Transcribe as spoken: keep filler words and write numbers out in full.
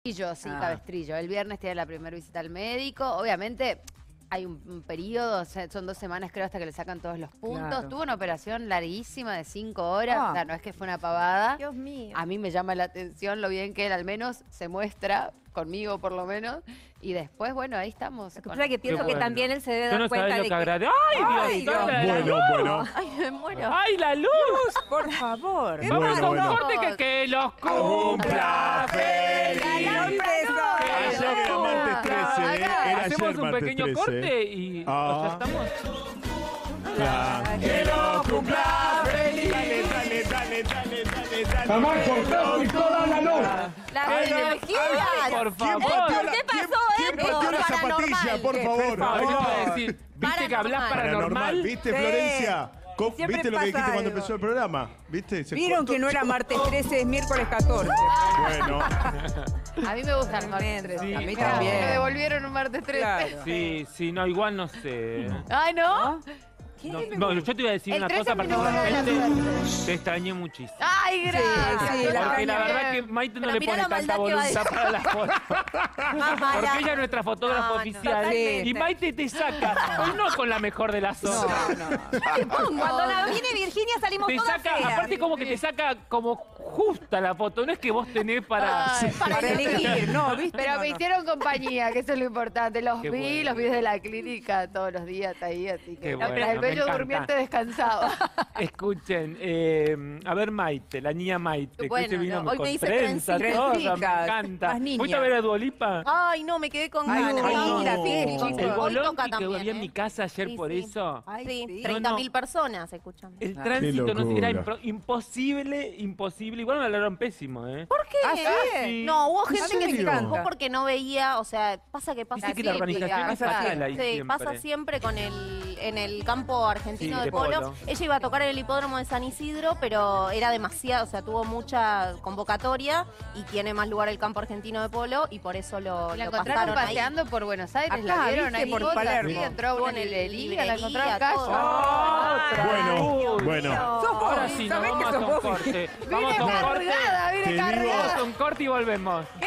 Cabestrillo, sí, Ah. Cabestrillo. El viernes tiene la primera visita al médico. Obviamente hay un, un periodo, o sea, son dos semanas creo hasta que le sacan todos los puntos. Claro. Tuvo una operación larguísima de cinco horas. Ah. O sea, no es que fue una pavada. Dios mío. A mí me llama la atención lo bien que él al menos se muestra, conmigo por lo menos. Y después, bueno, ahí estamos. Lo que con- pasa es que pienso bueno. que también él se debe Yo dar no cuenta sabés lo de que que... agrade. ¡Ay, Ay, Dios! Dios. ¡La Bueno, luz! bueno. Ay, me muero. ¡Ay, la luz! Por favor. Qué Vamos a un bueno. corte que, que los cumpla feliz. La sorpresa. Ayer era martes trece, ¿eh? Era Hacemos ayer un martes pequeño trece. corte y Ah. ya estamos. Claro. ¡Que los cumpla feliz! Dale, dale, dale, dale, dale, dale. Jamás cortó y toda la luz. Las Ay, no. energías. Por ¿Quién favor. pateó ¿Por la, qué ¿quién, pasó ¿quién esto? pateó la Paranormal. zapatilla, por favor? Ah, ¿qué te iba a Ah. decir? ¿Viste que hablas Paranormal. paranormal? ¿Viste, Sí. Florencia? Co- Siempre ¿Viste lo que dijiste pasa cuando algo. empezó el programa? ¿Viste? Se Vieron cortó. que no era martes trece, es miércoles catorce. Bueno, A mí me gusta el martes Tremendo. trece. A mí Mirá, también. Me devolvieron un martes trece. Claro. Sí, sí, no, igual no sé. Ay, ¿no? No, no, yo te iba a decir El una trece cosa es mi número de la personalmente. suerte. Te extrañé muchísimo. Ay, gracias. Sí, sí, la Porque la extrañé. verdad que Maite no Pero le mirá pone la tanta maldad que va a voluntad para las fotos. Más mala. Porque ella es nuestra fotógrafa No, no, oficial. totalmente. Y Maite te saca, hoy no con la mejor de las No, otras. no. Cuando la viene Virginia salimos Te todas saca, feas. aparte como que te saca como justa la foto. No es que vos tenés para... Ay, Para elegir, no, ¿viste? Pero No, me no. hicieron compañía, que eso es lo importante. Los Qué vi, bueno. los vi de la clínica todos los días ahí, así que Qué mientras bueno, el me bello encanta. durmiente descansaba. Escuchen, eh, a ver Maite, la niña Maite, Bueno, que se vino no, hoy con me dice trenza, trencita. toda, me Trencitas, encanta. más niña. ¿Fuiste a ver a Dualipa? Ay, no, me quedé con Ay, ganas. no. Vamos a ir a No. fiesta, chicos. El Hoy bolón toca que también, había en ¿eh? mi casa ayer Sí, por sí. eso. Ay, Sí, sí. treinta mil personas escuchando. El Qué tránsito no locura. era impro- imposible, imposible. Igual me hablaron pésimo, ¿eh? ¿Por qué? ¿Ah, sí? Sí. No, hubo A mí gente me que se encanta. enojó porque no veía, o sea, pasa que pasa Viste que la siempre. organización es claro. fatal ahí Sí, siempre. pasa siempre con el, en el campo argentino Sí, de, de polo. polo. Ella iba a tocar en el hipódromo de San Isidro, pero era demasiado, o sea, tuvo mucha convocatoria y tiene más lugar el campo argentino de polo y por eso lo, La lo encontraron pasaron ahí. paseando por Buenos Aires, Acá, la vieron ¿viste? ahí Por cosas, Palermo. sí, entró a una Con el librería, la librería, encontraron acá. todo. ¡Otra! Bueno, Uy, bueno. Sos vos, Ahora sí, nos ¿sabés que vamos a sos un vos? corte. Vamos Vine a un corte. cargada, Te vine digo- Vamos cargada. a un corte y volvemos.